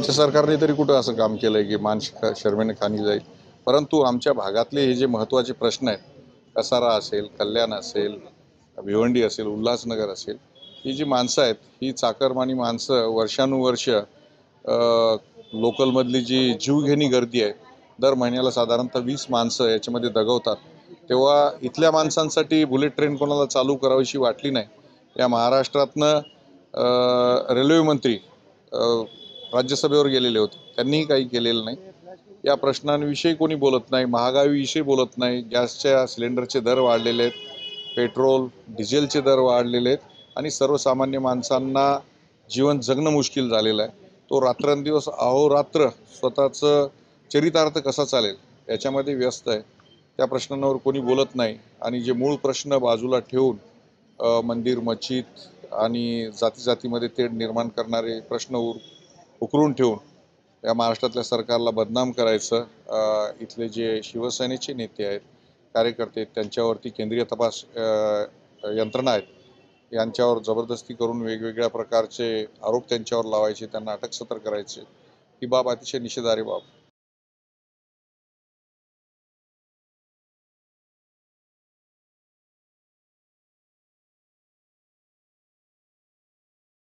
आमच्या सरकारने तरी कुठं असं काम केलंय की मान शर्मेने खाली जाईल। परंतु आमच्या भागातले हे जे महत्त्वाचे प्रश्न आहेत, कसारा असेल, कल्याण असेल, भिवंडी असेल, उल्हासनगर असेल, ही जी माणसं आहेत ही चाकरमानी माणसं वर्षानुवर्ष लोकलमधली जी जीवघेणी गर्दी आहे, दर महिन्याला साधारणतः 20 माणसं याच्यामध्ये दगवतात। तेव्हा इथल्या माणसांसाठी बुलेट ट्रेन कोणाला चालू करावीशी वाटली नाही। या महाराष्ट्रातनं रेल्वे मंत्री राज्यसभेवर गेलेले होते, त्यांनीही काही केलेलं नाही। या प्रश्नांविषयी कोणी बोलत नाही, महागाईविषयी बोलत नाही। गॅसच्या सिलेंडरचे दर वाढलेले आहेत, पेट्रोल डिझेलचे दर वाढलेले आहेत आणि सर्वसामान्य माणसांना जीवन जगणं मुश्किल झालेलं आहे। तो रात्रंदिवस अहोरात्र स्वतःचं चरितार्थ कसा चालेल याच्यामध्ये व्यस्त आहे। त्या प्रश्नांवर कोणी बोलत नाही आणि जे मूळ प्रश्न बाजूला ठेवून मंदिर मस्जिद आणि जाती जातीमध्ये तेढ निर्माण करणारे प्रश्न उकरून ठेवून या महाराष्ट्रातल्या सरकारला बदनाम करायचं, इथले जे शिवसेनेचे नेते आहेत, कार्यकर्ते त्यांच्यावरती केंद्रीय तपास यंत्रणा आहेत यांच्यावर जबरदस्ती करून वेगवेगळ्या प्रकारचे आरोप त्यांच्यावर लावायचे, त्यांना अटकसत्र करायचे, ही बाब अतिशय निषेधार्ह बाब।